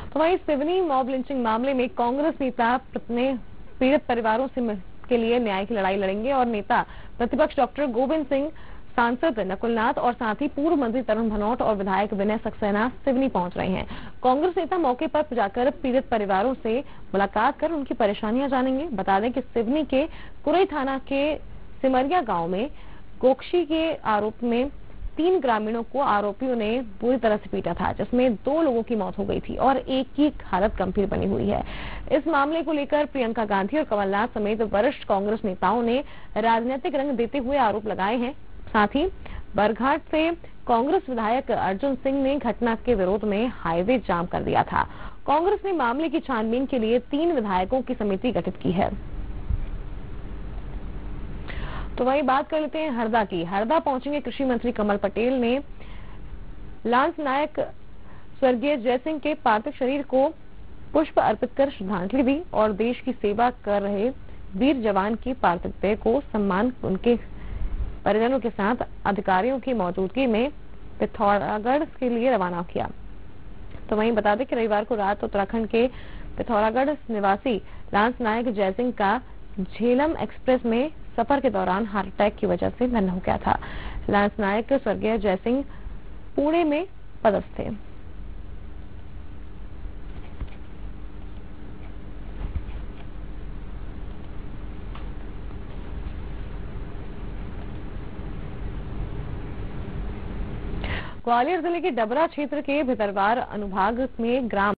तो वहीं Seoni mob lynching मामले में कांग्रेस नेता अपने पीड़ित परिवारों के लिए न्याय की लड़ाई लड़ेंगे और नेता प्रतिपक्ष डॉक्टर गोविंद सिंह, सांसद नकुलनाथ और साथ ही पूर्व मंत्री तरुण भनोट और विधायक विनय सक्सेना सिवनी पहुंच रहे हैं। कांग्रेस नेता मौके पर जाकर पीड़ित परिवारों से मुलाकात कर उनकी परेशानियां जानेंगे। बता दें कि सिवनी के कुरई थाना के सिमरिया गांव में गोकशी के आरोप में 3 ग्रामीणों को आरोपियों ने बुरी तरह से पीटा था, जिसमें 2 लोगों की मौत हो गई थी और एक की हालत गंभीर बनी हुई है। इस मामले को लेकर प्रियंका गांधी और कमलनाथ समेत वरिष्ठ कांग्रेस नेताओं ने राजनीतिक रंग देते हुए आरोप लगाए हैं। साथ ही बरघाट से कांग्रेस विधायक अर्जुन सिंह ने घटना के विरोध में हाईवे जाम कर दिया था। कांग्रेस ने मामले की छानबीन के लिए 3 विधायकों की समिति गठित की है। तो वही बात कर लेते हैं हरदा की। हरदा पहुंचेंगे कृषि मंत्री कमल पटेल ने लांस नायक स्वर्गीय जयसिंह के पार्थिव शरीर को पुष्प अर्पित कर श्रद्धांजलि दी और देश की सेवा कर रहे वीर जवान की पार्थिव देह को सम्मान उनके परिजनों के साथ अधिकारियों की मौजूदगी में पिथौरागढ़ के लिए रवाना किया। तो वहीं बता दें कि रविवार को रात उत्तराखंड के पिथौरागढ़ निवासी लांस नायक जयसिंह का झेलम एक्सप्रेस में सफर के दौरान हार्ट अटैक की वजह से निधन हो गया था। लांस नायक स्वर्गीय जयसिंह पुणे में पदस्थ थे। ग्वालियर जिले के डबरा क्षेत्र के भितरवार अनुभाग में ग्राम